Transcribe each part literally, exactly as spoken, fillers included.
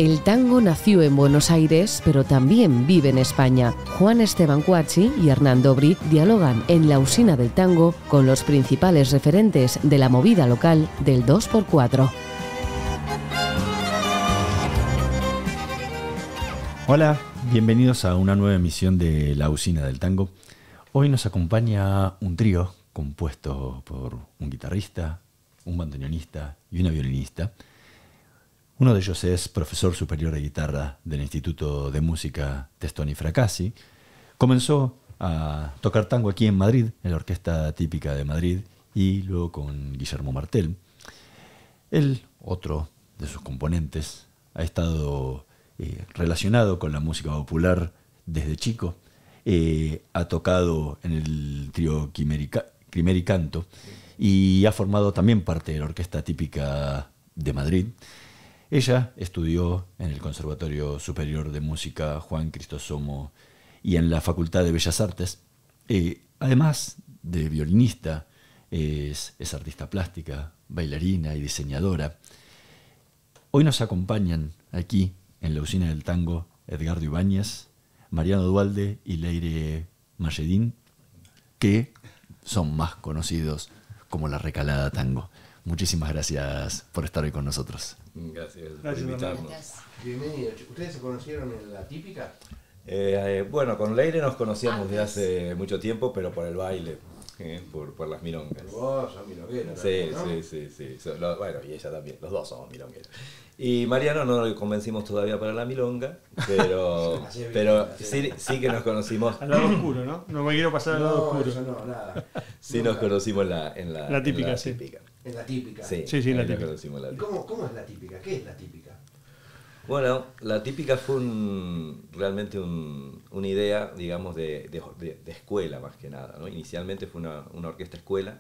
El tango nació en Buenos Aires, pero también vive en España. Juan Esteban Cuazzi y Hernán Dobry dialogan en La Usina del Tango con los principales referentes de la movida local del dos por cuatro. Hola, bienvenidos a una nueva emisión de La Usina del Tango. Hoy nos acompaña un trío compuesto por un guitarrista, un bandoneonista y una violinista. Uno de ellos es profesor superior de guitarra del Instituto de Música Testoni Fracassi. Comenzó a tocar tango aquí en Madrid, en la Orquesta Típica de Madrid, y luego con Guillermo Martel. Él, otro de sus componentes, ha estado eh, relacionado con la música popular desde chico. Eh, ha tocado en el trío Quimeri Canto y ha formado también parte de la Orquesta Típica de Madrid. Ella estudió en el Conservatorio Superior de Música Juan Crisóstomo y en la Facultad de Bellas Artes. Eh, además de violinista, es, es artista plástica, bailarina y diseñadora. Hoy nos acompañan aquí en La Usina del Tango Edgardo Ibáñez, Mariano Duhalde y Leire Mayedín, que son más conocidos como La Recalada Tango. Muchísimas gracias por estar hoy con nosotros. Gracias, gracias por invitarnos. Gracias. Bienvenidos. ¿Ustedes se conocieron en La Típica? Eh, eh, bueno, con Leire nos conocíamos desde hace mucho tiempo, pero por el baile, eh, por, por las milongas. Vos sos milonguero, sí, ¿no? sí, sí, sí, sí. Lo, bueno, y ella también, los dos somos milongueros. Y Mariano no lo convencimos todavía para la milonga, pero, sí, pero sí, sí que nos conocimos. Al lado oscuro, ¿no? No me quiero pasar al lado no, oscuro. Eso no, nada. Sí, no, nos conocimos en la, en la, la típica. En la sí. típica. En La Típica. Sí, sí, sí en la típica. típica. Conocimos la ¿Y típica. cómo, cómo es La Típica? ¿Qué es La Típica? Bueno, La Típica fue un, realmente un, una idea, digamos, de, de, de, de escuela más que nada, ¿no? Inicialmente fue una, una orquesta escuela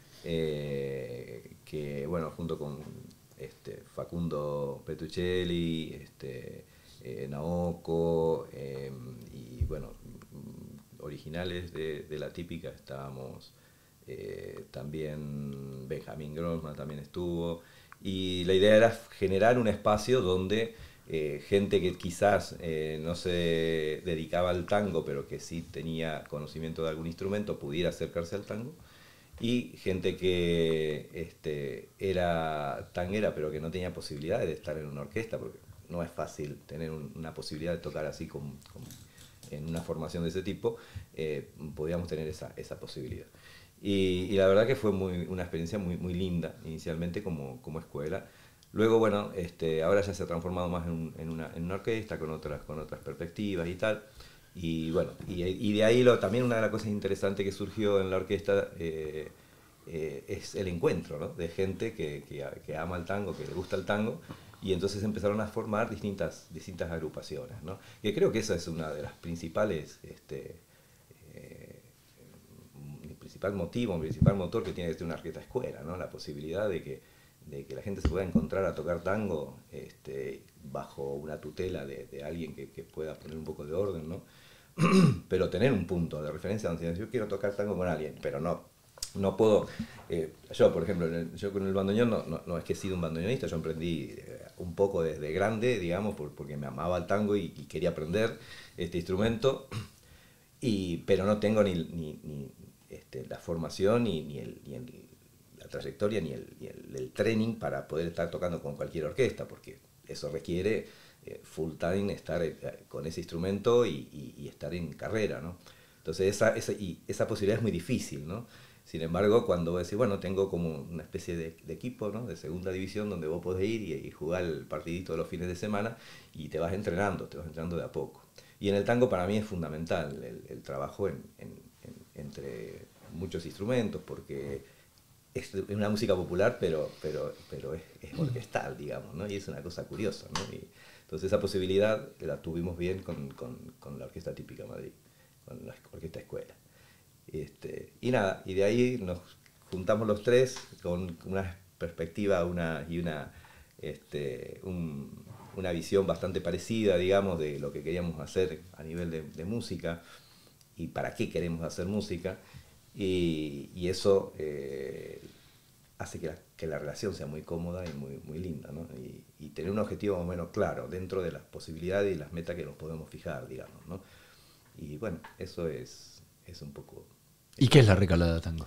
eh, que, bueno, junto con este, Facundo Petruccelli, este, eh, Naoko eh, y, bueno, originales de, de La Típica estábamos eh, también Benjamín Grossman también estuvo, y la idea era generar un espacio donde Eh, gente que quizás eh, no se dedicaba al tango, pero que sí tenía conocimiento de algún instrumento, pudiera acercarse al tango, y gente que este, era tanguera, pero que no tenía posibilidades de estar en una orquesta, porque no es fácil tener un, una posibilidad de tocar así con, con, en una formación de ese tipo, eh, podíamos tener esa, esa posibilidad. Y, y la verdad que fue muy, una experiencia muy, muy linda, inicialmente como, como escuela. Luego, bueno, este, ahora ya se ha transformado más en, un, en, una, en una orquesta con otras, con otras perspectivas y tal. Y bueno, y, y de ahí lo, también una de las cosas interesantes que surgió en la orquesta eh, eh, es el encuentro, ¿no? De gente que, que, que ama el tango, que le gusta el tango, y entonces empezaron a formar distintas, distintas agrupaciones, ¿no? Que creo que esa es una de las principales, este, eh, el principal motivo, el principal motor que tiene que tener una orquesta escuela, ¿no? La posibilidad de que de que la gente se pueda encontrar a tocar tango este, bajo una tutela de, de alguien que, que pueda poner un poco de orden, ¿no? Pero tener un punto de referencia donde yo quiero tocar tango con alguien, pero no, no puedo, eh, yo por ejemplo, yo con el bandoneón no, no, no es que he sido un bandoneonista, yo aprendí eh, un poco desde grande, digamos, por, porque me amaba el tango y, y quería aprender este instrumento, y, pero no tengo ni, ni, ni este, la formación ni, ni el... Ni el la trayectoria ni, el, ni el, el training para poder estar tocando con cualquier orquesta, porque eso requiere eh, full time estar eh, con ese instrumento y, y, y estar en carrera, ¿no? Entonces esa, esa, y esa posibilidad es muy difícil, ¿no? Sin embargo, cuando vos decís, bueno, tengo como una especie de, de equipo, ¿no? De segunda división donde vos podés ir y, y jugar el partidito de los fines de semana y te vas entrenando, te vas entrenando de a poco. Y en el tango para mí es fundamental el, el trabajo en, en, en, entre muchos instrumentos, porque es una música popular, pero, pero, pero es, es orquestal, digamos, ¿no? Y es una cosa curiosa, ¿no? Y entonces esa posibilidad la tuvimos bien con, con, con la Orquesta Típica Madrid, con la Orquesta Escuela. Este, y nada, y de ahí nos juntamos los tres con una perspectiva una, y una, este, un, una visión bastante parecida, digamos, de lo que queríamos hacer a nivel de, de música y para qué queremos hacer música. Y, y eso eh, hace que la, que la relación sea muy cómoda y muy, muy linda, ¿no? Y, y tener un objetivo más o menos claro dentro de las posibilidades y las metas que nos podemos fijar, digamos, ¿no? Y bueno, eso es, es un poco... ¿Y qué es la Recalada Tango?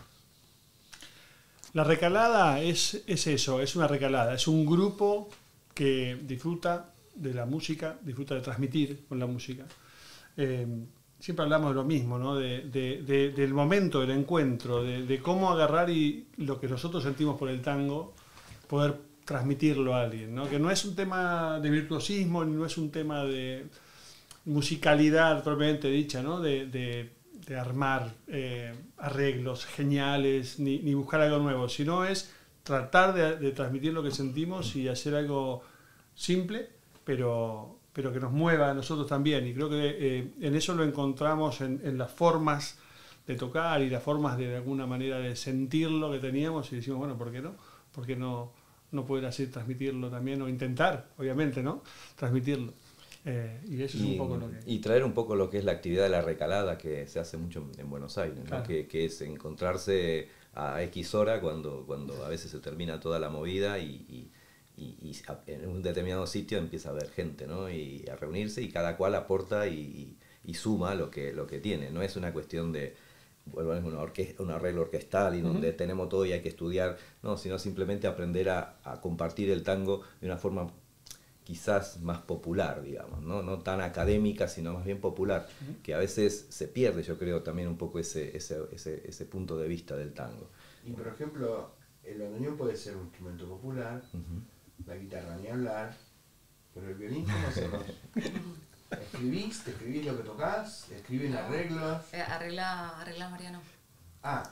La Recalada es, es eso, es una recalada, es un grupo que disfruta de la música, disfruta de transmitir con la música. Eh, siempre hablamos de lo mismo, ¿no? De, de, de, del momento del encuentro, de, de cómo agarrar y lo que nosotros sentimos por el tango, poder transmitirlo a alguien, ¿no? Que no es un tema de virtuosismo, ni no es un tema de musicalidad propiamente dicha, ¿no? De, de, de armar eh, arreglos geniales, ni, ni buscar algo nuevo, sino es tratar de, de transmitir lo que sentimos y hacer algo simple, pero, pero que nos mueva a nosotros también. Y creo que eh, en eso lo encontramos en, en las formas de tocar y las formas de, de alguna manera de sentir lo que teníamos y decimos, bueno, ¿por qué no? ¿Por qué no, no poder así transmitirlo también o intentar, obviamente, ¿no? Transmitirlo. Eh, y eso es y, un poco lo que... y traer un poco lo que es la actividad de la recalada que se hace mucho en Buenos Aires, ¿no? Claro. que, que es encontrarse a X hora cuando, cuando a veces se termina toda la movida y, y, y, y en un determinado sitio empieza a haber gente, ¿no? Y a reunirse y cada cual aporta y, y, y suma lo que, lo que tiene. No es una cuestión de, bueno, es una orquesta, un arreglo orquestal y donde uh-huh. tenemos todo y hay que estudiar, no, sino simplemente aprender a, a compartir el tango de una forma quizás más popular, digamos, ¿no? No tan académica, sino más bien popular, uh-huh. que a veces se pierde, yo creo, también un poco ese, ese, ese, ese punto de vista del tango. Y por ejemplo, el bandoneón puede ser un instrumento popular, uh-huh. la guitarra ni hablar, pero el violín, ¿cómo hacemos? ¿Escribís? ¿Te escribís lo que tocás? ¿Escriben arreglos? Eh, arregla, arregla Mariano. Ah.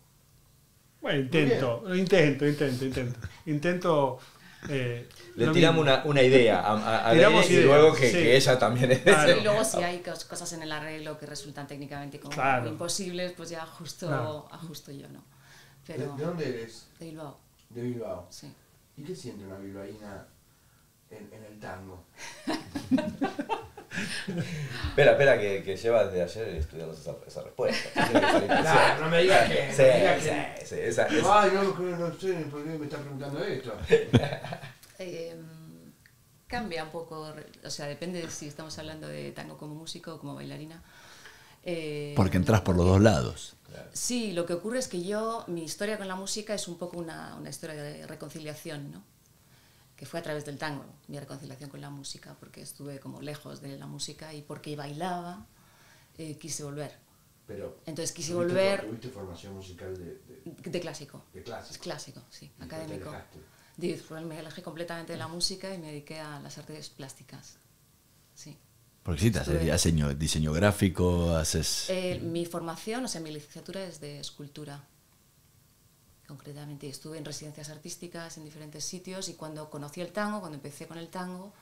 Bueno, intento, intento, intento, intento. Intento... Eh, Le tiramos una, una idea a, a, a Tiramos Belén y ideas, luego que, sí. que ella también es... Claro. Y luego si hay cosas en el arreglo que resultan técnicamente como claro. imposibles, pues ya ajusto, claro. ajusto yo, ¿no? Pero, ¿De, ¿De dónde eres? De Bilbao. De Bilbao. Sí. ¿Y qué siente una bilbaína en, en el tango? Espera, espera, que, que lleva desde ayer estudiando esa, esa respuesta. No, no me digas que... Sí, no me digas sí, que... sí, esa, esa. Ay, no, no sé por qué me está preguntando esto. Eh, cambia un poco, o sea, depende de si estamos hablando de tango como músico o como bailarina. Eh, Porque entras por los dos lados. Sí, lo que ocurre es que yo, mi historia con la música es un poco una, una historia de reconciliación, ¿no? Que fue a través del tango, mi reconciliación con la música, porque estuve como lejos de la música y porque bailaba, eh, quise volver. Pero, Entonces quise ¿tuviste, volver... ¿Tuviste formación musical de, de, de clásico? De clásico. Clásico, sí, ¿Y académico. te Me alejé completamente de la música y me dediqué a las artes plásticas, sí. Porque sí, te haces diseño, diseño gráfico, haces... Eh, mi formación, o sea, mi licenciatura es de escultura. Concretamente estuve en residencias artísticas en diferentes sitios y cuando conocí el tango, cuando empecé con el tango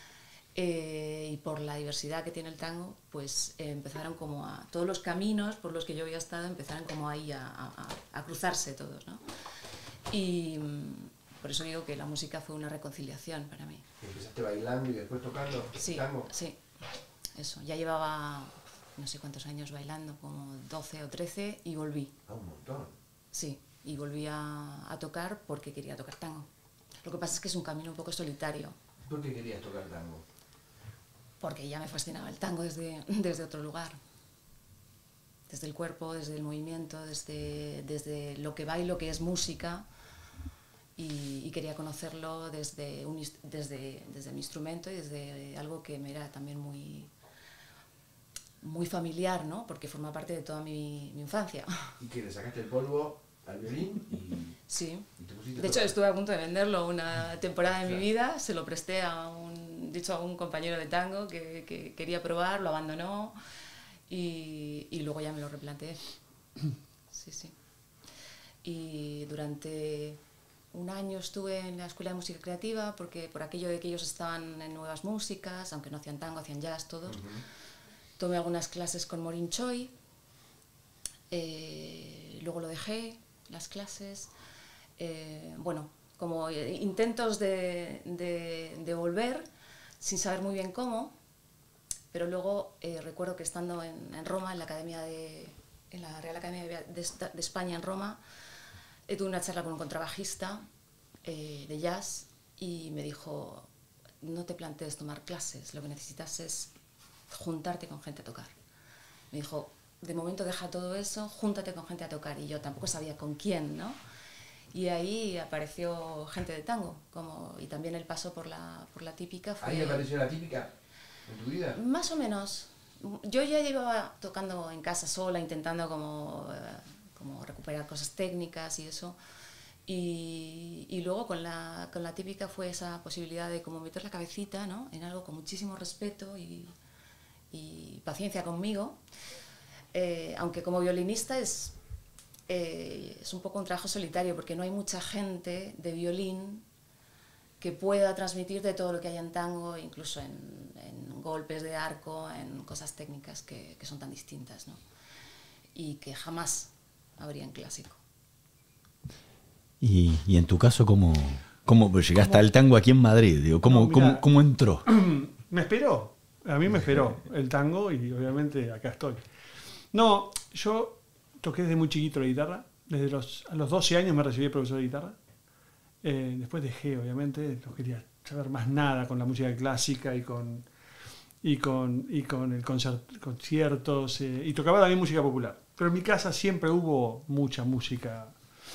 eh, y por la diversidad que tiene el tango, pues eh, empezaron como a, todos los caminos por los que yo había estado empezaron como ahí a, a, a cruzarse todos, ¿no? Y por eso digo que la música fue una reconciliación para mí. ¿Empezaste bailando y después tocando sí, tango? Sí, eso, ya llevaba no sé cuántos años bailando, como doce o trece y volví. Ah, un montón. Sí. Y volví a, a tocar porque quería tocar tango. Lo que pasa es que es un camino un poco solitario. ¿Por qué querías tocar tango? Porque ya me fascinaba el tango desde, desde otro lugar. Desde el cuerpo, desde el movimiento, desde, desde lo que bailo, que es música. Y, y quería conocerlo desde, un, desde, desde mi instrumento y desde algo que me era también muy, muy familiar, ¿no? Porque forma parte de toda mi, mi infancia. ¿Y que le sacaste el polvo al violín? Y, sí. Y te pusiste de a hecho, tocar. estuve a punto de venderlo una temporada de Claro. mi vida. Se lo presté a un, dicho, a un compañero de tango que, que quería probar, lo abandonó y, y luego ya me lo replanteé. Sí, sí. Y durante un año estuve en la Escuela de Música Creativa porque por aquello de que ellos estaban en nuevas músicas, aunque no hacían tango, hacían jazz todos. Uh-huh. Tomé algunas clases con Maureen Choi, eh, luego lo dejé, las clases. Eh, bueno, como intentos de, de, de volver, sin saber muy bien cómo, pero luego eh, recuerdo que estando en, en Roma, en la, Academia de, en la Real Academia de, de, de España en Roma, eh, tuve una charla con un contrabajista eh, de jazz y me dijo, no te plantees tomar clases, lo que necesitas es juntarte con gente a tocar. Me dijo, de momento deja todo eso, júntate con gente a tocar. Y yo tampoco sabía con quién, ¿no? Y ahí apareció gente de tango, como, y también el paso por la, por la típica fue... ¿Ahí apareció la típica en tu vida? Más o menos. Yo ya llevaba tocando en casa sola, intentando como, eh, como recuperar cosas técnicas y eso. Y, y luego con la, con la típica fue esa posibilidad de como meter la cabecita, ¿no?, en algo con muchísimo respeto y, y paciencia conmigo. Eh, aunque como violinista es, eh, es un poco un trabajo solitario, porque no hay mucha gente de violín que pueda transmitirte todo lo que hay en tango, incluso en, en golpes de arco, en cosas técnicas que, que son tan distintas, ¿no? Y que jamás habría en clásico. Y, y en tu caso, ¿cómo, cómo llegaste ¿Cómo? al tango aquí en Madrid? Digo, ¿cómo, No, mirá, cómo, ¿Cómo entró? Me esperó, a mí me esperó el tango y obviamente acá estoy. No, yo toqué desde muy chiquito la guitarra, desde los, a los doce años me recibí de profesor de guitarra. Eh, después dejé, obviamente, no quería saber más nada con la música clásica y con, y con, y con el concert, conciertos, eh, y tocaba también música popular. Pero en mi casa siempre hubo mucha música,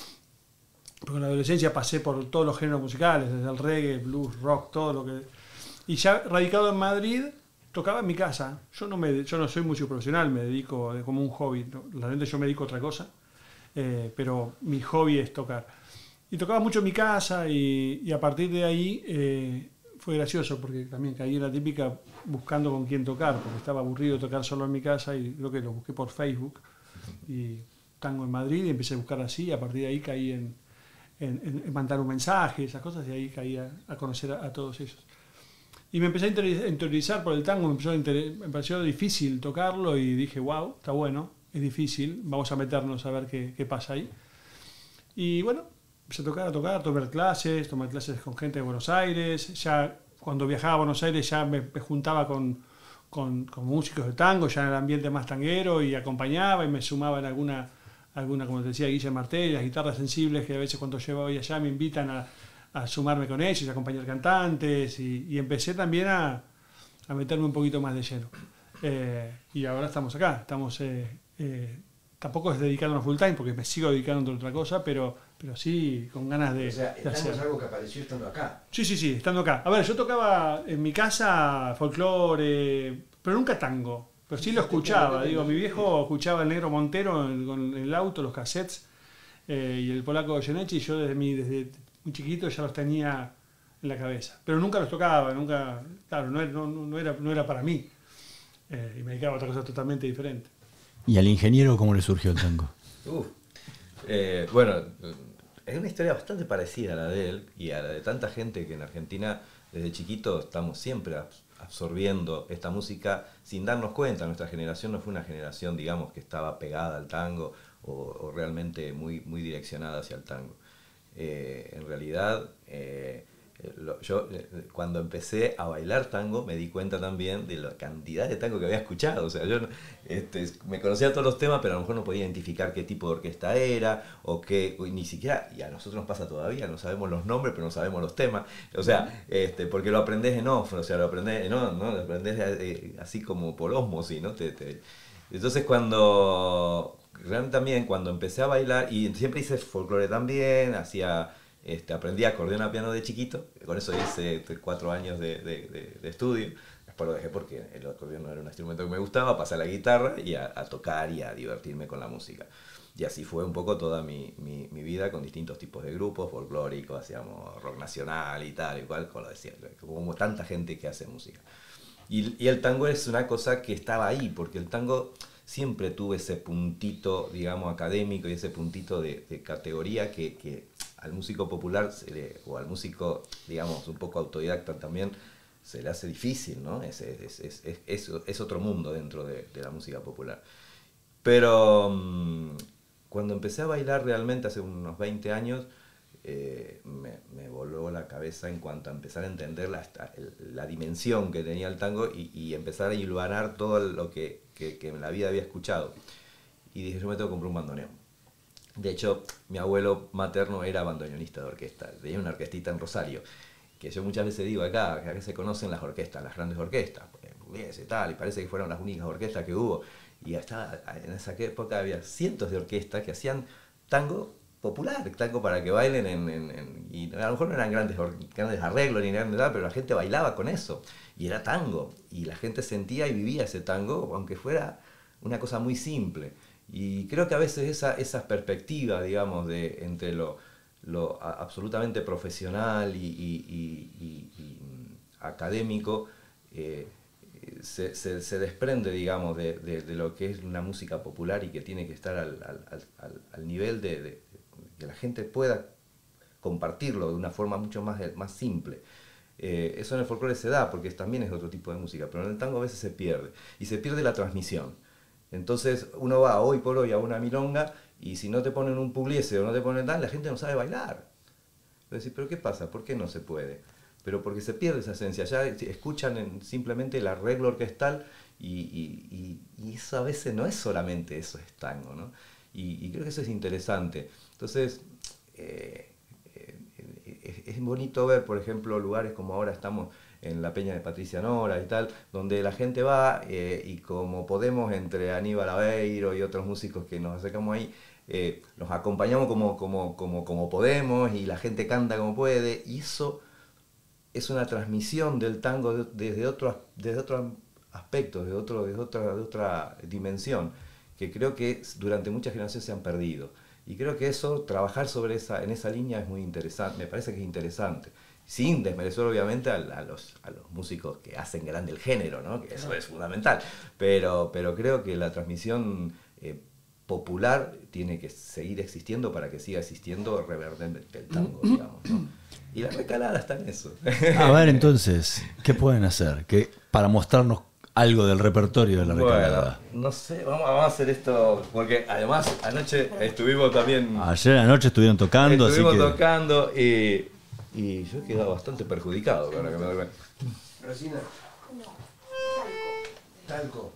porque en la adolescencia pasé por todos los géneros musicales, desde el reggae, blues, rock, todo lo que... Y ya radicado en Madrid, tocaba en mi casa. Yo no, me, yo no soy músico profesional, me dedico como un hobby. Realmente yo me dedico a otra cosa, eh, pero mi hobby es tocar. Y tocaba mucho en mi casa y, y a partir de ahí eh, fue gracioso, porque también caí en la típica buscando con quién tocar, porque estaba aburrido de tocar solo en mi casa y creo que lo busqué por Facebook. Y tango en Madrid y empecé a buscar así y a partir de ahí caí en, en, en mandar un mensaje, esas cosas, y ahí caí a, a conocer a, a todos ellos. Y me empecé a interiorizar por el tango, me, empezó a inter... me pareció difícil tocarlo y dije, wow, está bueno, es difícil, vamos a meternos a ver qué, qué pasa ahí. Y bueno, empecé a tocar, a tocar, a tomar clases, tomar clases con gente de Buenos Aires. Ya cuando viajaba a Buenos Aires ya me, me juntaba con, con, con músicos de tango, ya en el ambiente más tanguero, y acompañaba y me sumaba en alguna, alguna como te decía, Guille Martel, las guitarras sensibles que a veces cuando llevo hoy allá me invitan a... a sumarme con ellos, a acompañar cantantes y, y empecé también a, a meterme un poquito más de lleno. Eh, y ahora estamos acá, estamos, eh, eh, tampoco es dedicarnos full time porque me sigo dedicando a otra cosa, pero, pero sí con ganas de, O sea, de hacer. es algo que apareció estando acá. Sí, sí, sí, estando acá. A ver, yo tocaba en mi casa folclore, pero nunca tango, pero sí lo escuchaba. Digo, mi viejo escuchaba el Negro Montero en, con el auto, los cassettes, eh, y el polaco Goyeneche, y yo desde mi... Desde, muy chiquito ya los tenía en la cabeza, pero nunca los tocaba, nunca, claro, no era, no, no era, no era para mí, eh, y me dedicaba a otra cosa totalmente diferente. ¿Y al ingeniero cómo le surgió el tango? Uf, eh, bueno, es una historia bastante parecida a la de él y a la de tanta gente que en Argentina desde chiquito estamos siempre absorbiendo esta música sin darnos cuenta. Nuestra generación no fue una generación, digamos, que estaba pegada al tango o, o realmente muy, muy direccionada hacia el tango. Eh, en realidad, eh, lo, yo eh, cuando empecé a bailar tango me di cuenta también de la cantidad de tango que había escuchado. O sea, yo este, me conocía todos los temas, pero a lo mejor no podía identificar qué tipo de orquesta era, o qué, o ni siquiera, y a nosotros nos pasa todavía, no sabemos los nombres, pero no sabemos los temas. O sea, este, porque lo aprendés en off, o sea, lo aprendés, no, no, lo aprendés eh, así como por ósmosis, ¿no? Te, te... Entonces cuando... Realmente también cuando empecé a bailar, y siempre hice folclore también, hacía, este, aprendí acordeón a piano de chiquito, con eso hice cuatro años de, de, de, de estudio, después lo dejé porque el acordeón no era un instrumento que me gustaba, pasé a la guitarra y a, a tocar y a divertirme con la música. Y así fue un poco toda mi, mi, mi vida con distintos tipos de grupos folclóricos, hacíamos rock nacional y tal y cual, como lo decía, como tanta gente que hace música. Y, y el tango es una cosa que estaba ahí, porque el tango... Siempre tuve ese puntito, digamos, académico y ese puntito de, de categoría que, que al músico popular se le, o al músico, digamos, un poco autodidacta también se le hace difícil, ¿no? Es, es, es, es, es, es otro mundo dentro de, de la música popular. Pero um, cuando empecé a bailar realmente hace unos veinte años, eh, me, me voló la cabeza en cuanto a empezar a entender la, la dimensión que tenía el tango y, y empezar a hilvanar todo lo que... Que, que en la vida había escuchado. Y dije, yo me tengo que comprar un bandoneón. De hecho, mi abuelo materno era bandoneonista de orquesta, tenía una orquestita en Rosario, que yo muchas veces digo acá, que acá se conocen las orquestas, las grandes orquestas, pues, y tal, y parece que fueron las únicas orquestas que hubo. Y hasta en esa época había cientos de orquestas que hacían tango popular, tango para que bailen, en, en, en, y a lo mejor no eran grandes, grandes arreglos ni grandes nada, pero la gente bailaba con eso, y era tango, y la gente sentía y vivía ese tango, aunque fuera una cosa muy simple. Y creo que a veces esa, esa perspectiva, digamos, de, entre lo, lo absolutamente profesional y, y, y, y, y académico, eh, Se, se, se desprende, digamos, de, de, de lo que es una música popular y que tiene que estar al, al, al, al nivel de, de que la gente pueda compartirlo de una forma mucho más, más simple. Eh, eso en el folclore se da porque también es otro tipo de música, pero en el tango a veces se pierde, y se pierde la transmisión. Entonces uno va hoy por hoy a una milonga y si no te ponen un pugliese o no te ponen tal, la gente no sabe bailar. Entonces, ¿pero qué pasa? ¿Por qué no se puede? Pero porque se pierde esa esencia, ya escuchan en simplemente el arreglo orquestal y, y, y, y eso a veces no es solamente eso, es tango, ¿no? Y, y creo que eso es interesante. Entonces, eh, eh, es bonito ver, por ejemplo, lugares como ahora estamos en la Peña de Patricia Nora y tal, donde la gente va eh, y como podemos, entre Aníbal Aveiro y otros músicos que nos acercamos ahí, eh, nos acompañamos como, como, como, como podemos y la gente canta como puede, y eso es una transmisión del tango desde otros desde otro aspectos, desde, otro, desde, otra, de otra dimensión, que creo que durante muchas generaciones se han perdido. Y creo que eso, trabajar sobre esa, en esa línea es muy interesante, me parece que es interesante. Sin desmerecer obviamente a, a, los, a los músicos que hacen grande el género, ¿no? Que eso es fundamental. Pero, pero creo que la transmisión eh, popular tiene que seguir existiendo para que siga existiendo reverberante el tango, digamos, ¿no? Y la recalada está en eso. A ver, entonces, ¿qué pueden hacer que, para mostrarnos algo del repertorio de la recalada? Bueno, no sé, vamos, vamos a hacer esto, porque además anoche estuvimos también... Ayer anoche estuvieron tocando, estuvimos así que... tocando y, y yo he quedado bastante perjudicado con lo que me doy. Rosina. No, Talco.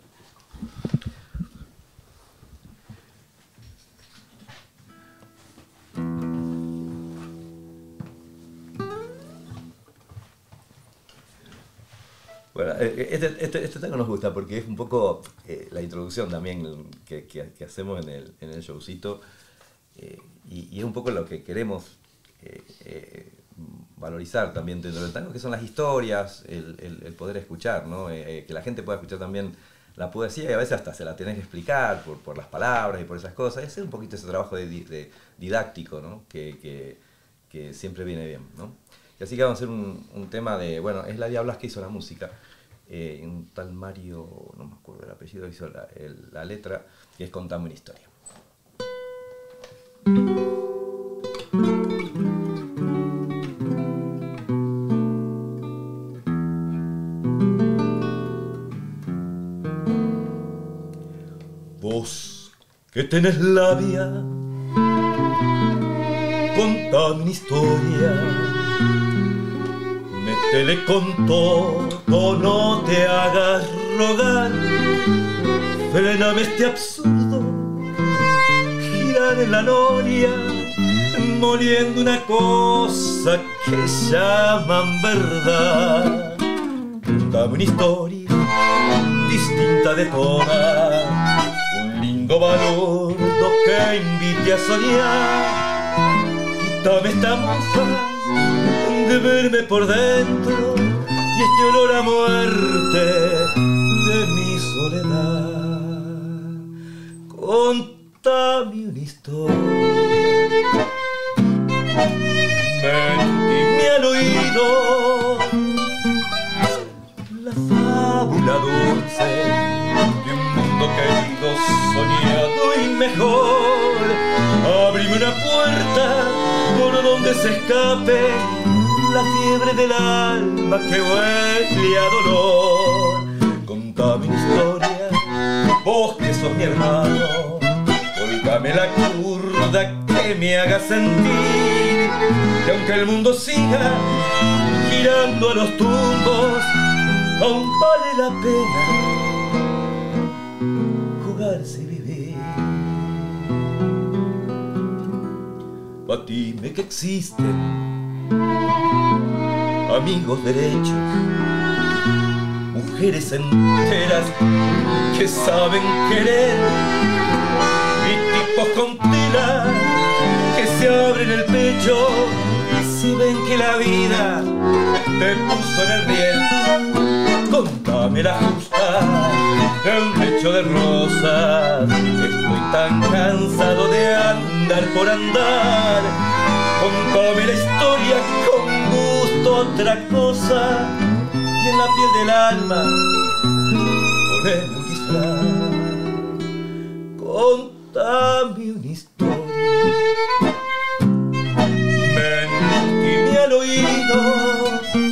Bueno, este, este, este tango nos gusta porque es un poco eh, la introducción también que, que, que hacemos en el, en el showcito, eh, y, y es un poco lo que queremos eh, eh, valorizar también dentro del tango, que son las historias, el, el, el poder escuchar, ¿no? Eh, que la gente pueda escuchar también la poesía, y a veces hasta se la tenés que explicar por, por las palabras y por esas cosas. Es un poquito ese trabajo de, de didáctico, ¿no? que, que, que siempre viene bien, ¿no? Y así que vamos a hacer un, un tema de, bueno, es la Diablas que hizo la música, eh, un tal Mario, no me acuerdo el apellido, hizo la, el, la letra, que es Contame una historia. Vos que tenés labia, contame una historia. Métele con todo, no te hagas rogar. Frename este absurdo, girar en la noria, moliendo una cosa que llaman verdad. Contame una historia distinta de todas, un lindo balurdo que invite a soñar. Quítame esta mofa de verme por dentro y este olor a muerte de mi soledad. Contame una historia, mentime al oído la fábula dulce de un mundo querido, soñado y mejor. Abrime una puerta por donde se escape la fiebre del alma que huele a dolor. Contame una historia, vos que sos mi hermano, colgame la curda que me haga sentir que aunque el mundo siga girando a los tumbos, aún vale la pena jugarse y vivir. batime que existen amigos derechos, mujeres enteras que saben querer, y tipos con tela que se abren el pecho si ven que la vida te puso en el riel. Contame la justa de un lecho de rosas, estoy tan cansado de andar por andar. Contame la historia con gusto, otra cosa, y en la piel del alma poneme un disfraz. Contame una historia, mentime al oído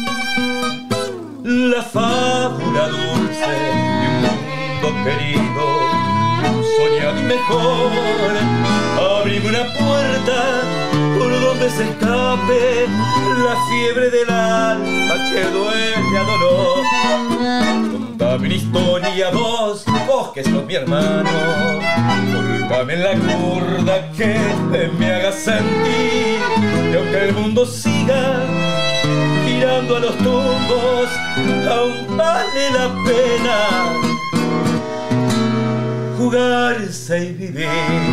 la fábula dulce de un mundo querido, soñado y mejor. Abrime una puerta por donde se escape la fiebre del alma que duele a dolor. Contame una historia, vos, vos que sos mi hermano, colgame en la curda que me haga sentir que aunque el mundo siga girando a los tumbos, aún vale la pena jugarse y vivir.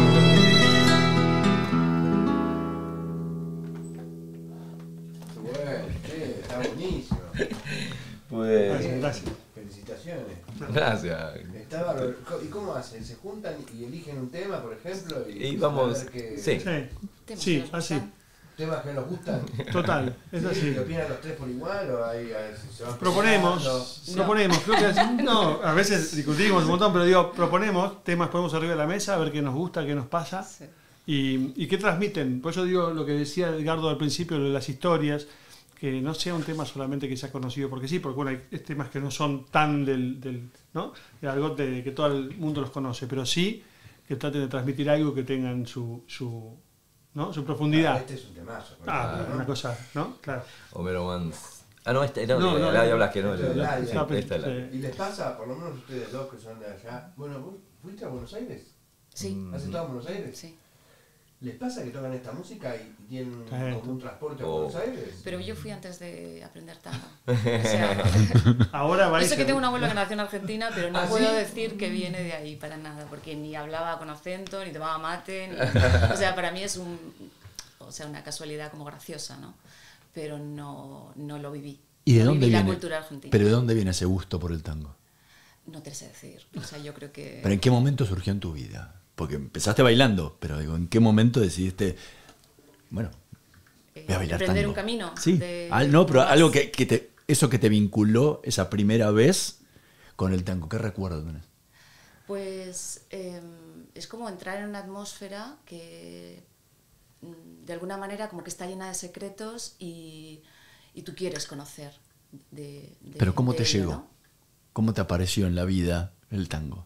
Bueno, che, está buenísimo. Pues, Gracias, gracias. Felicitaciones. gracias. Está bárbaro. ¿Y cómo hacen? ¿Se juntan y eligen un tema, por ejemplo? Y, Y vamos, a ver qué- sí. Sí, Temas sí, que nos así. gustan. ¿Temas que nos gustan? Total, es ¿Y así. opinan los tres por igual o hay, a ver si se van Proponemos, peleando? proponemos, creo que así- no, a veces discutimos un montón, pero digo, proponemos temas, ponemos arriba de la mesa, a ver qué nos gusta, qué nos pasa Sí. y, y qué transmiten. Por eso digo lo que decía Edgardo al principio, lo de las historias, que no sea un tema solamente que sea conocido porque sí, porque bueno, hay temas que no son tan del, del ¿no? de algo de que todo el mundo los conoce, pero sí que traten de transmitir algo que tengan su, su, ¿no? su Ah, profundidad. este es un temazo. por Ah, ejemplo, ¿no? una cosa, ¿no? Claro. Homero Mans. Ah, no, este, no, No, de no, Eladio no. Blasque, no, de Eladio. sí, Ah, pero- esta es la- sí. ¿Y les pasa, por lo menos ustedes dos que son de allá? Bueno, ¿vos fuiste a Buenos Aires? Sí, ¿Has estado en Buenos Aires? sí. ¿Les pasa que tocan esta música y y tienen Sí. como un transporte a Oh. Buenos Aires? Pero yo fui antes de aprender tango. O sea, Ahora yo vais sé que a- tengo una abuela que nació en Argentina, pero no ¿Ah, puedo sí? decir que viene de ahí para nada, porque ni hablaba con acento, ni tomaba mate, ni- o sea, para mí es un, o sea, una casualidad como graciosa, ¿no? Pero no, no lo viví. ¿Y de No dónde viví viene? la cultura argentina. ¿Pero de dónde viene ese gusto por el tango? No te sé decir. O sea, yo creo que... ¿Pero en qué momento surgió en tu vida? Porque empezaste bailando, pero digo, ¿en qué momento decidiste, bueno, eh, voy a bailar emprender tango? un camino. Sí, de- Al- no, pero más- algo que, que te, eso que te vinculó esa primera vez con el tango, ¿qué recuerdo tenés? Pues eh, es como entrar en una atmósfera que mm, de alguna manera como que está llena de secretos y, y tú quieres conocer de, de- Pero ¿cómo de te ello, llegó? ¿no? ¿Cómo te apareció en la vida el tango?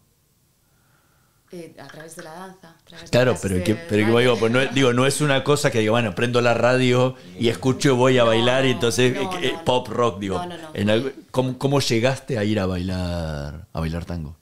Eh, a través de la danza. a través de Claro, clases pero, de que, pero que baile. digo, pues no, es- digo, no es una cosa que digo, bueno, prendo la radio y escucho, voy a No, bailar y entonces no, eh, no, no. pop rock, digo. No, no, no. En algo- ¿cómo, cómo llegaste a ir a bailar a bailar tango?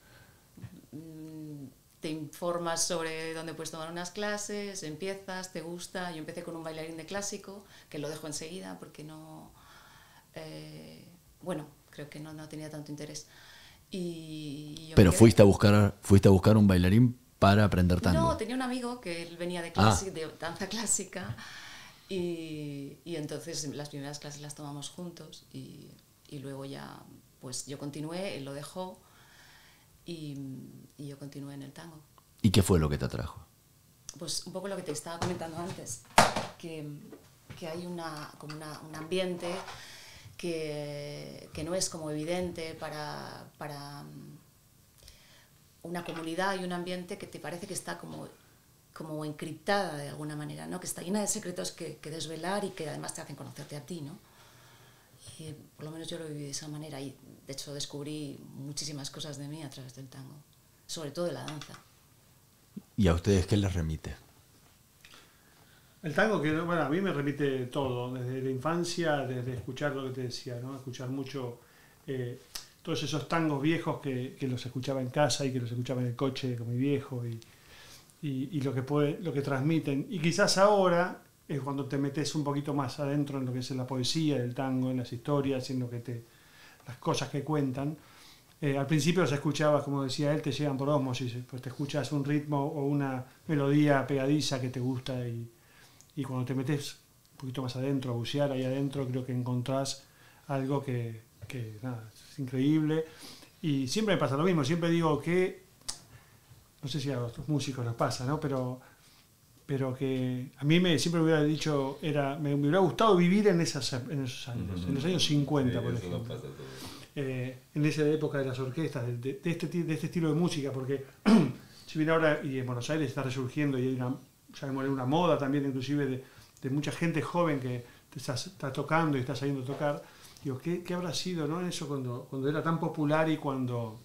Te informas sobre dónde puedes tomar unas clases, empiezas, te gusta. Yo empecé con un bailarín de clásico, que lo dejo enseguida porque no... eh, bueno, creo que no, no tenía tanto interés. Y yo Pero me quedé- fuiste a buscar fuiste a buscar un bailarín para aprender tango. No, tenía un amigo que él venía de, Ah. clasi- de danza clásica y, y entonces las primeras clases las tomamos juntos y, y luego ya pues yo continué, él lo dejó y, y yo continué en el tango. ¿Y qué fue lo que te atrajo? Pues un poco lo que te estaba comentando antes, que, que hay una, como una, un ambiente que, que no es como evidente para, para mm, una comunidad y un ambiente que te parece que está como, como encriptada de alguna manera, ¿no? Que está llena de secretos que, que desvelar y que además te hacen conocerte a ti, ¿no? Y por lo menos yo lo viví de esa manera y de hecho descubrí muchísimas cosas de mí a través del tango, sobre todo de la danza. ¿Y a ustedes qué les remite? El tango, que bueno, a mí me remite todo, desde la infancia, desde escuchar lo que te decía, ¿no? Escuchar mucho eh, todos esos tangos viejos que, que los escuchaba en casa y que los escuchaba en el coche con mi viejo y, y, y lo que puede, lo que transmiten. Y quizás ahora es cuando te metes un poquito más adentro en lo que es la poesía del tango, en las historias, en lo que te, las cosas que cuentan. Eh, al principio se escuchaba, como decía él, te llegan por ósmosis, pues te escuchas un ritmo o una melodía pegadiza que te gusta y, y cuando te metes un poquito más adentro, a bucear ahí adentro, creo que encontrás algo que, que nada, es increíble. Y siempre me pasa lo mismo, siempre digo que, no sé si a los músicos les pasa, ¿no? Pero, pero que a mí me, siempre me hubiera dicho, era, me, me hubiera gustado vivir en, esas, en esos años, uh-huh. en los años cincuenta, sí, por ejemplo. Eh, en esa época de las orquestas, de, de, de, este, de este estilo de música, porque si bien ahora y en Buenos Aires está resurgiendo y hay una, sabemos, una moda también inclusive de, de mucha gente joven que está, está tocando y está saliendo a tocar, digo, ¿qué, qué habrá sido, ¿no? Eso cuando, cuando era tan popular y cuando,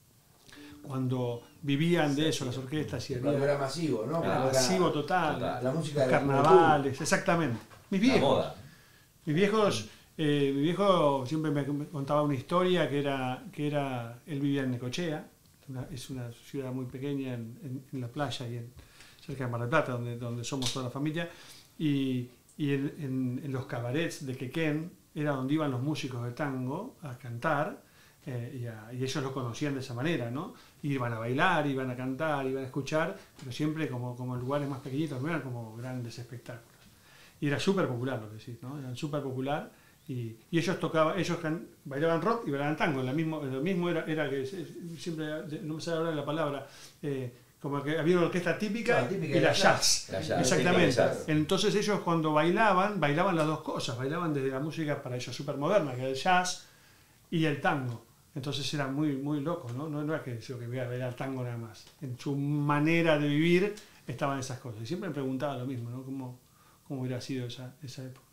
cuando vivían de eso las orquestas y cuando había, era masivo, ¿no? Era masivo total, total. La música los carnavales, exactamente. Mis viejos, mis viejos Eh, mi viejo siempre me contaba una historia que era que era él vivía en Necochea, una, es una ciudad muy pequeña en, en, en la playa y en, cerca de Mar del Plata, donde, donde somos toda la familia, y, y en, en, en los cabarets de Quequén era donde iban los músicos de tango a cantar, eh, y, a, y ellos lo conocían de esa manera, ¿no? Y iban a bailar, iban a cantar, iban a escuchar, pero siempre como, como en lugares más pequeñitos, no eran como grandes espectáculos. Y era súper popular, lo que decís, ¿no? Eran súper popular. Y, y ellos tocaban, ellos can, bailaban rock y bailaban tango, lo mismo, lo mismo era, era que siempre, no me sale ahora la palabra, eh, como que había una orquesta típica, no, típica y la jazz, jazz. jazz. Exactamente. Jazz. Entonces ellos cuando bailaban, bailaban las dos cosas, bailaban desde la música para ellos súper moderna, que era el jazz y el tango. Entonces era muy, muy loco, ¿no? No, no era que yo que voy a bailar tango nada más. En su manera de vivir estaban esas cosas. Y siempre me preguntaba lo mismo, ¿no? ¿Cómo, cómo hubiera sido esa, esa época?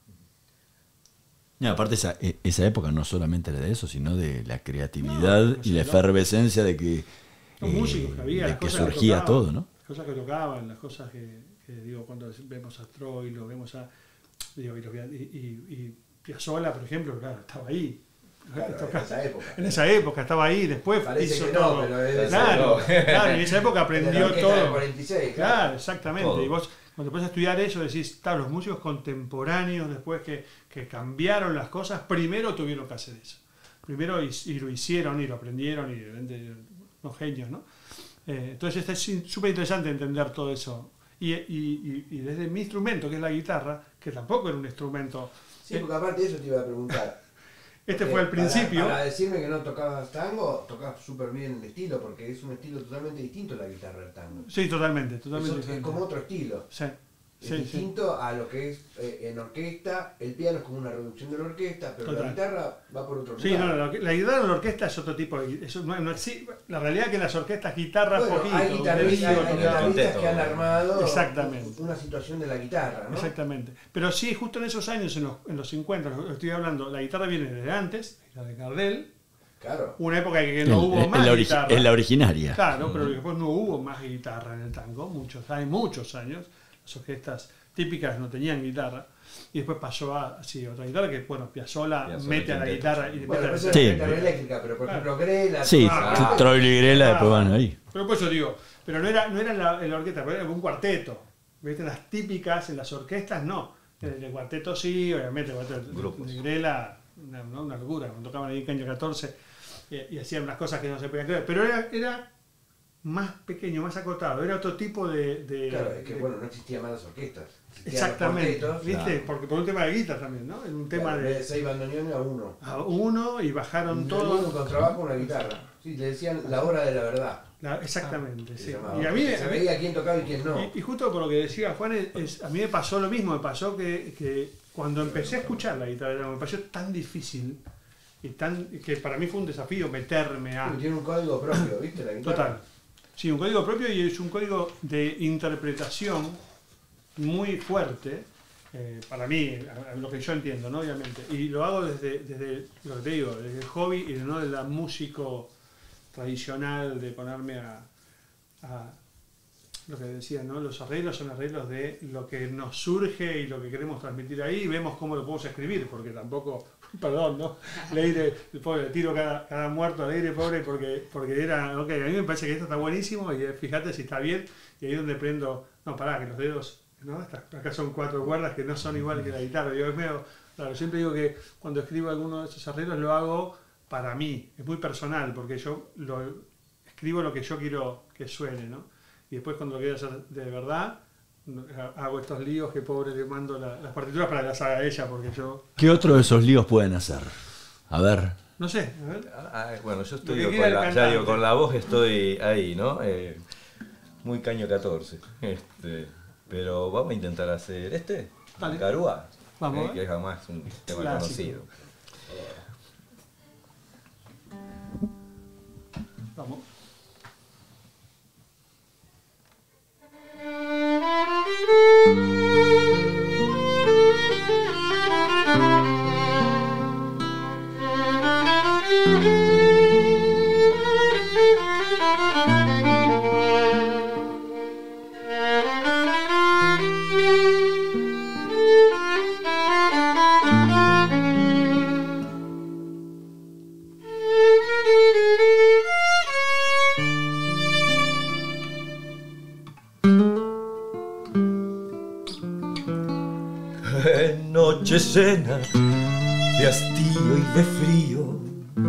No, aparte esa, esa época no solamente era de eso, sino de la creatividad no, no y la efervescencia de que, los eh, músicos que había, de las que cosas surgía que tocaban, todo, ¿no? Las cosas que tocaban, las cosas que, que digo, cuando vemos a Troilo, vemos a, digo, y, y, y, y Piazzolla, por ejemplo, claro, estaba ahí. Claro, en esa época. En esa época, estaba ahí, después Parece hizo que no, todo. Pero es claro, claro, en esa época aprendió todo. cuarenta y seis, claro. claro, exactamente. Todo. Y vos, cuando empiezas a estudiar eso, decís, está, los músicos contemporáneos, después que, que cambiaron las cosas, primero tuvieron que hacer eso. Primero y, y lo hicieron y lo aprendieron, y unos genios, ¿no? Eh, entonces es súper interesante entender todo eso. Y, y, y, y desde mi instrumento, que es la guitarra, que tampoco era un instrumento... Sí, porque aparte de eso te iba a preguntar. Este fue el principio. Para, para decirme que no tocabas tango, tocabas súper bien el estilo, porque es un estilo totalmente distinto la guitarra del tango. Sí, totalmente, totalmente. Es, es como otro estilo. Sí. Es sí, distinto sí. a lo que es eh, en orquesta. El piano es como una reducción de la orquesta, pero Total. la guitarra va por otro sí, lugar. No, la, la guitarra en la orquesta es otro tipo de... Eso no, no, sí, la realidad es que en las orquestas guitarra bueno, poquito. hay guitarristas, hay guitarristas que han armado Exactamente. una situación de la guitarra, ¿no? Exactamente. Pero sí, justo en esos años, en los, en los cincuenta, estoy hablando, la guitarra viene desde antes, la de Gardel. Claro. Una época en que no el, hubo el, más el guitarra. Es la originaria. Claro, pero después no hubo más guitarra en el tango, muchos, hay muchos años. Las orquestas típicas no tenían guitarra. Y después pasó a sí, otra guitarra que, bueno, Piazzolla, Piazzolla mete a la guitarra y bueno, mete a la sí. guitarra eléctrica, pero por ejemplo Grela. Sí, ah, Troilo y Grela ah, después van ahí. Pero por eso digo, pero no era, no era la, la orquesta, pero era un cuarteto. ¿Viste? Las típicas en las orquestas no. En el cuarteto sí, obviamente, el cuarteto de Grela, una, ¿no? una locura, cuando tocaban ahí en Caño catorce y, y hacían unas cosas que no se podían creer. Pero era, era más pequeño, más acotado, era otro tipo de... de claro, es que de, bueno, no existían más las orquestas. Exactamente, cuartetos, ¿viste? claro. Porque por un tema de guitarra también, ¿no? En un tema claro, de... de seis bandoneones a uno. A uno y bajaron todo. Un contrabajo, una guitarra. Sí, le decían la hora de la verdad. La, exactamente, ah, sí. Llamaba, y a mí, se veía quién tocaba y quién no. Y, y justo por lo que decía Juan, es, es, a mí me pasó lo mismo, me pasó que, que cuando empecé a escuchar la guitarra, me pareció tan difícil y tan que para mí fue un desafío meterme a... Tiene un código propio, ¿viste? La guitarra. Total. Sí, un código propio y es un código de interpretación muy fuerte, eh, para mí, a, a lo que yo entiendo, ¿no? Obviamente. Y lo hago desde, desde lo que te digo, desde el hobby y no de la músico tradicional, de ponerme a, a lo que decía, ¿no? Los arreglos son arreglos de lo que nos surge y lo que queremos transmitir ahí, y vemos cómo lo podemos escribir, porque tampoco perdón, ¿no? Leire, pobre, le tiro cada, cada muerto a Leire, pobre, porque, porque era, ok, a mí me parece que esto está buenísimo y fíjate si está bien, y ahí es donde prendo, no, pará, que los dedos, ¿no? Acá son cuatro cuerdas que no son iguales que la guitarra, yo es medio, claro, siempre digo que cuando escribo alguno de esos arreglos lo hago para mí, es muy personal, porque yo lo, escribo lo que yo quiero que suene, ¿no? Y después cuando lo quiero hacer de verdad, hago estos líos que pobre le mando la, las partituras para que las haga ella, porque yo... ¿Qué otro de esos líos pueden hacer? A ver. No sé, a ver. Ah, bueno, yo estoy Lo que con quiera la, el ya digo, cantante. con la voz estoy ahí, ¿no? Eh, muy caño catorce. Este, pero vamos a intentar hacer este, Dale. Garúa, Vamos, eh, ¿eh? que es jamás un tema Clásico. conocido. Vamos. En noche llena de hastío y de frío,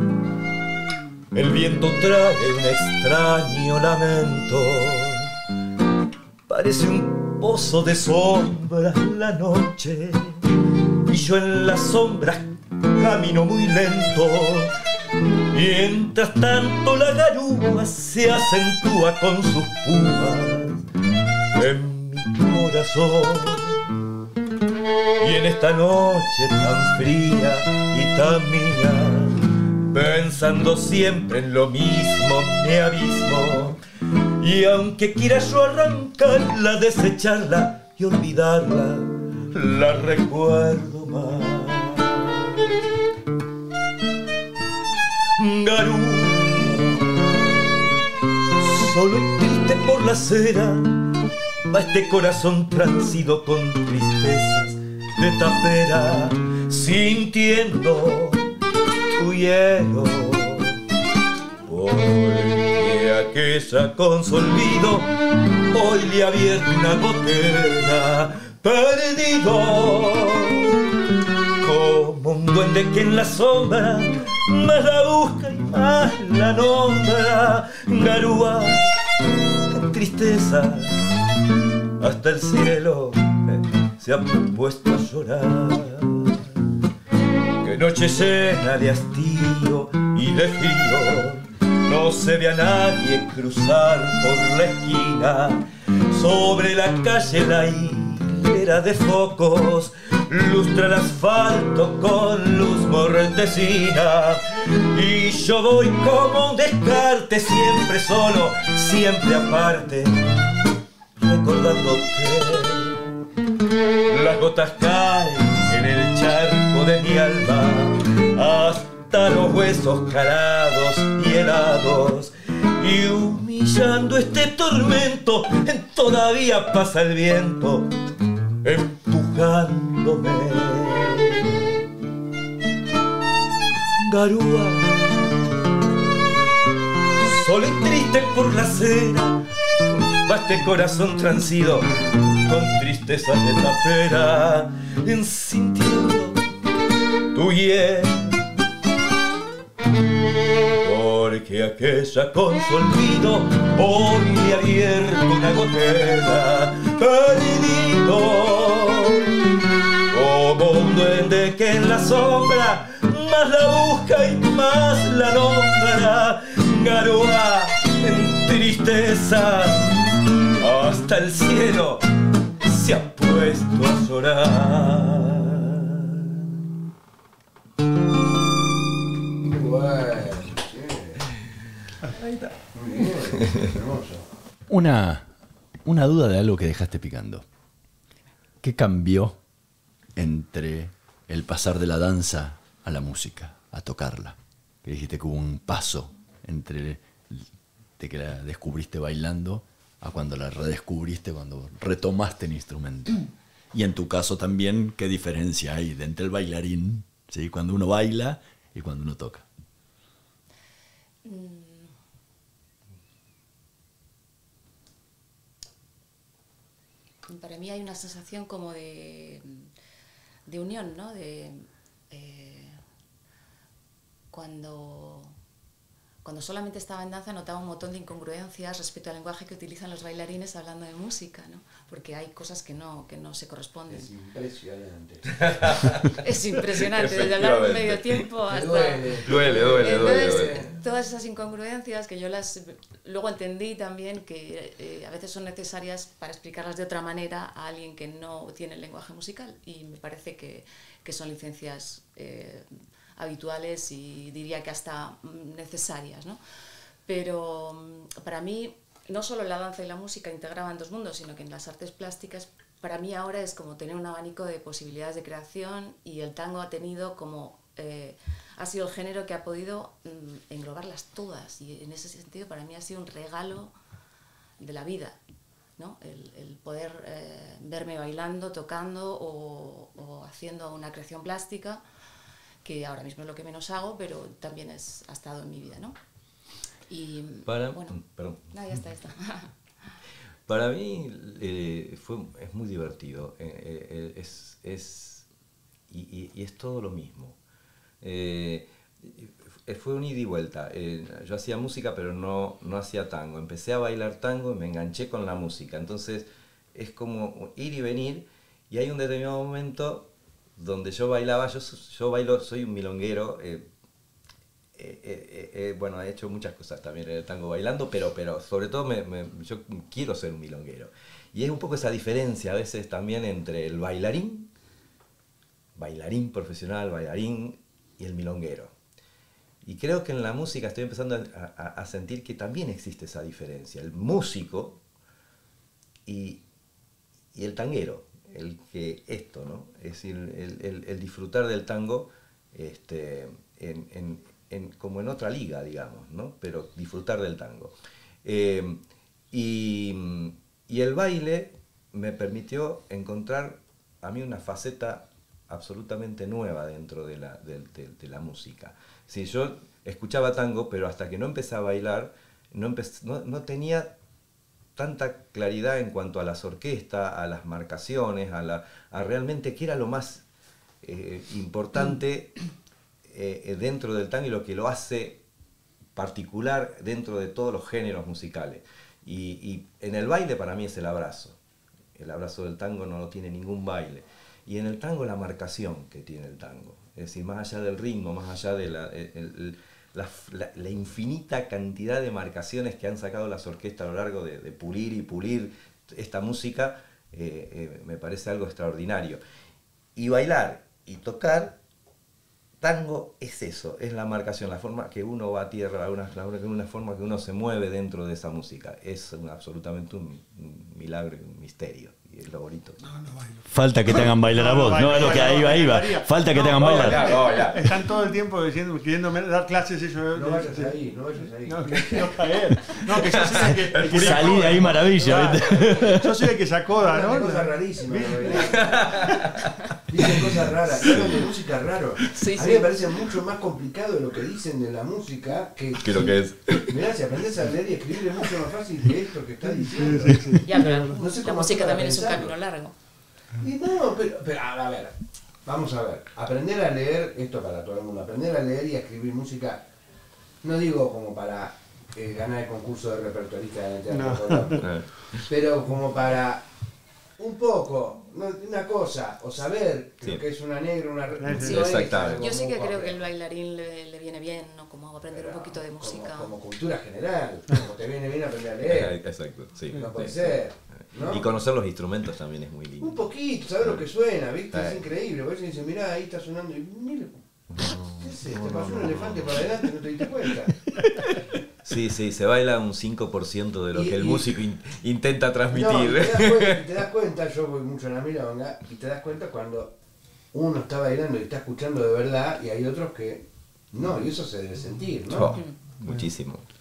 el viento trae un extraño lamento. Parece un pozo de sombras la noche, y yo en las sombras camino muy lento. Mientras tanto la garúa se acentúa con sus púas en mi corazón. Y en esta noche tan fría y tan mía, pensando siempre en lo mismo me abismo. Y aunque quiera yo arrancarla, desecharla y olvidarla, la recuerdo más. Garúa, solo y triste por la acera, va este corazón transido con tristezas de tapera, sintiendo tu hielo, porque aquella con su olvido hoy le ha abierto una gotera. Perdido como un duende que en la sombra más la busca y más la nombra. Garúa, tristeza, hasta el cielo se ha puesto a llorar. Que noche llena de hastío y de frío, no se ve a nadie cruzar por la esquina. Sobre la calle la hilera de focos lustra el asfalto con luz mortecina. Y yo voy como un descarte, siempre solo, siempre aparte, recordándote. Las gotas caen en el charco de mi alma hasta los huesos calados y helados, y humillando este tormento todavía pasa el viento empujándome. Garúa, solo y triste por la acera, va este corazón transido con tristeza de tapera, sintiendo tu hiel, porque aquella con su olvido hoy le ha abierto una gotera. Perdido como un duende que en la sombra más la busca y más la nombra. Garúa, en tristeza, hasta el cielo se ha puesto a llorar. Bueno, sí. Ahí está. Muy bien, hermoso. Una, una duda de algo que dejaste picando. ¿Qué cambió entre el pasar de la danza a la música, a tocarla? Que dijiste que hubo un paso entre de que la descubriste bailando a cuando la redescubriste, cuando retomaste el instrumento. Y en tu caso también, ¿qué diferencia hay de entre el bailarín ¿sí? Cuando uno baila y cuando uno toca. Mm. Para mí hay una sensación como de, de unión, ¿no? De, eh, cuando, cuando solamente estaba en danza notaba un montón de incongruencias respecto al lenguaje que utilizan los bailarines hablando de música, ¿no? Porque hay cosas que no, que no se corresponden. Es impresionante. Es impresionante, desde hablar un medio tiempo hasta... Duele, duele, duele, Entonces, duele. todas esas incongruencias que yo las... Luego entendí también que eh, a veces son necesarias para explicarlas de otra manera a alguien que no tiene el lenguaje musical, y me parece que, que son licencias eh, habituales y diría que hasta necesarias, ¿no? Pero para mí, no solo la danza y la música integraban dos mundos, sino que en las artes plásticas, para mí ahora es como tener un abanico de posibilidades de creación, y el tango ha tenido como... Eh, ha sido el género que ha podido mm, englobarlas todas, y en ese sentido para mí ha sido un regalo de la vida, ¿no? El, el poder eh, verme bailando, tocando o, o haciendo una creación plástica, que ahora mismo es lo que menos hago, pero también es, ha estado en mi vida, ¿no? Y Para, bueno, perdón. no, ya está, ya está. Para mí eh, fue, es muy divertido, eh, eh, es, es, y, y, y es todo lo mismo. Eh, fue un ida y vuelta. Eh, yo hacía música pero no, no hacía tango. Empecé a bailar tango y me enganché con la música. Entonces es como ir y venir, y hay un determinado momento donde yo bailaba, yo, yo bailo, soy un milonguero, eh, eh, eh, eh, bueno, he hecho muchas cosas también en el tango bailando, pero, pero sobre todo me, me, yo quiero ser un milonguero. Y es un poco esa diferencia a veces también entre el bailarín, bailarín profesional, bailarín, y el milonguero. Y creo que en la música estoy empezando a, a, a sentir que también existe esa diferencia. El músico y, y el tanguero, el que esto, ¿no? Es decir, el, el, el disfrutar del tango este, en, en, en, como en otra liga, digamos, ¿no? Pero disfrutar del tango. Eh, y, y el baile me permitió encontrar a mí una faceta absolutamente nueva dentro de la, de, de, de la música. Si yo escuchaba tango, pero hasta que no empecé a bailar, no, empecé, no, no tenía tanta claridad en cuanto a las orquestas, a las marcaciones, a, la, a realmente qué era lo más eh, importante eh, dentro del tango y lo que lo hace particular dentro de todos los géneros musicales. Y, y en el baile para mí es el abrazo. El abrazo del tango no lo tiene ningún baile. Y en el tango la marcación que tiene el tango, es decir, más allá del ritmo, más allá de la, el, la, la, la infinita cantidad de marcaciones que han sacado las orquestas a lo largo de, de pulir y pulir esta música, eh, eh, me parece algo extraordinario. Y bailar y tocar tango es eso, es la marcación, la forma que uno va a tierra, una, una forma que uno se mueve dentro de esa música. Es un, absolutamente un, un milagro, un misterio. Y es lo bonito. No, no bailo. Falta que te hagan bailar No, a no vos, bailo, no, es lo no que bailo, ahí va, ahí va. María. Falta que No, te hagan no, bailar. no, ya. Están todo el tiempo diciendo, queriéndome dar clases ellos. No vayas ahí, no vayas ahí. No, que no caer. No, que yo soy el que, el que se Salí de acoda. ahí maravilla, ¿viste? Yo soy el que se acoda, ¿no? Cosas rarísimas. Dicen cosas raras, hablan de música raro. Sí, a sí. mí me parece mucho más complicado de lo que dicen de la música que, Que lo que es. Mirá, si aprendes a leer y escribir es mucho más fácil que esto que está diciendo. Ya, pero No sé la cómo música hacer para también es un pensarlo. camino largo. Y no, pero, pero a ver, vamos a ver. Aprender a leer, esto para todo el mundo, aprender a leer y a escribir música, no digo como para eh, ganar el concurso de repertorista en el Teatro No. Colón, pero como para un poco, no, una cosa, o saber Sí. lo que es una negra, una... Sí, no es exactamente. algo Yo sí muy que creo complejo. que el bailarín le, le viene bien, ¿no? Como aprender un Pero poquito de música. Como, como cultura general, como te viene bien aprender a leer. Exacto, sí. No puede sí. ser, ¿no? Y conocer los instrumentos también es muy lindo. Un poquito, saber lo que suena, ¿viste? Es Sí. increíble. Por eso dicen, mirá, ahí está sonando. Y mira, ¿qué es esto? Te pasó un elefante para adelante y no te diste cuenta. Sí, sí, se baila un cinco por ciento de lo Y- que el y- músico in- intenta No, y transmitir. te, das cuenta, y te das cuenta, yo voy mucho a la milonga, y te das cuenta cuando uno está bailando y está escuchando de verdad, y hay otros que no, y eso se debe sentir, ¿no? Oh, muchísimo.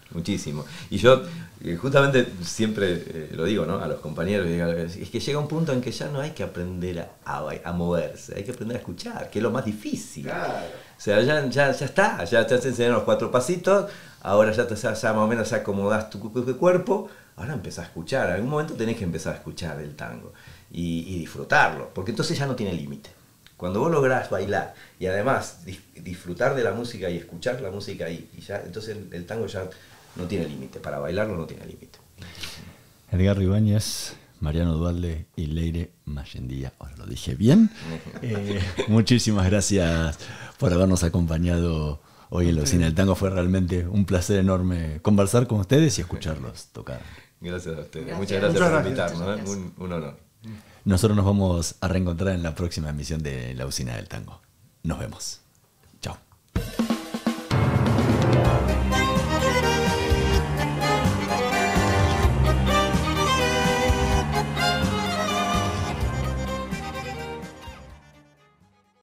muchísimo. Y yo eh, justamente siempre eh, lo digo, ¿no? A los compañeros, digo, es que llega un punto en que ya no hay que aprender a, a, a moverse, hay que aprender a escuchar, que es lo más difícil. Claro. O sea, ya, ya, ya está, ya te has enseñado los cuatro pasitos, ahora ya, te, ya, ya más o menos acomodas tu, tu cuerpo, ahora empezás a escuchar, en algún momento tenés que empezar a escuchar el tango y, y disfrutarlo, porque entonces ya no tiene límite. Cuando vos lográs bailar y además disfrutar de la música y escuchar la música y, y ya, entonces el, el tango ya no tiene límite, para bailarlo no tiene límite. Edgardo Ibáñez, Mariano Duhalde y Leire Mayendía, ahora lo dije bien. Eh, muchísimas gracias por habernos acompañado hoy en la Usina del Tango. Fue realmente un placer enorme conversar con ustedes y escucharlos tocar. Gracias a ustedes. Gracias. Muchas gracias Muchas por gracias. invitarnos, ¿eh? un, un honor. Nosotros nos vamos a reencontrar en la próxima emisión de La Usina del Tango. Nos vemos.